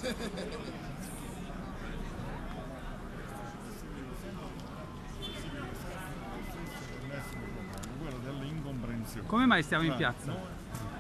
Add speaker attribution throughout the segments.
Speaker 1: Quello dell'incomprensione.
Speaker 2: Come mai stiamo in piazza?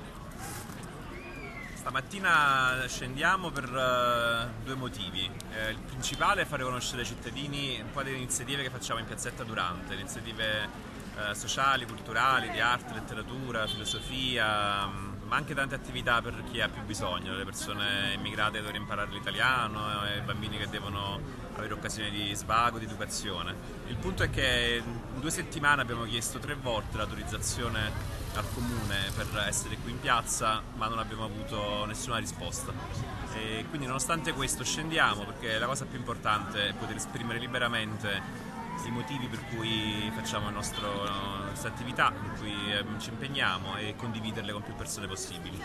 Speaker 3: Stamattina scendiamo per due motivi. Il principale è fare conoscere ai cittadini un po' delle iniziative che facciamo in piazzetta Durante, iniziative sociali, culturali, di arte, letteratura, filosofia, ma anche tante attività per chi ha più bisogno, le persone immigrate che devono imparare l'italiano, i bambini che devono avere occasioni di svago, di educazione. Il punto è che in 2 settimane abbiamo chiesto 3 volte l'autorizzazione al comune per essere qui in piazza, ma non abbiamo avuto nessuna risposta. E quindi nonostante questo scendiamo, perché la cosa più importante è poter esprimere liberamente i motivi per cui facciamo le nostre attività, per cui ci impegniamo, e condividerle con più persone possibili.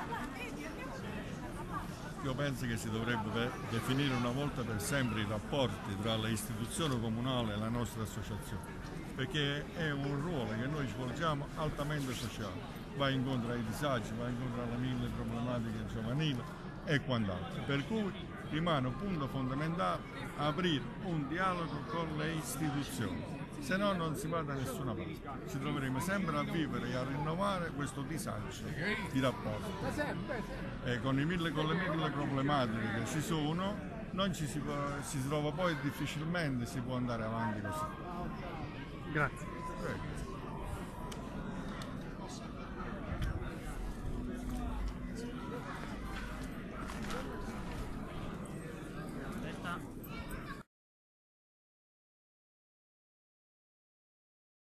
Speaker 1: Io penso che si dovrebbe definire una volta per sempre i rapporti tra l'istituzione comunale e la nostra associazione, perché è un ruolo che noi svolgiamo altamente sociale, va incontro ai disagi, va incontro alle 1000 problematiche giovanili e quant'altro, per cui rimane un punto fondamentale aprire un dialogo con le istituzioni, se no non si va da nessuna parte, ci troveremo sempre a vivere e a rinnovare questo disagio di rapporti e con le 1000 problematiche che ci sono non ci si trova, poi difficilmente si può andare avanti così.
Speaker 2: Grazie.
Speaker 1: Prego.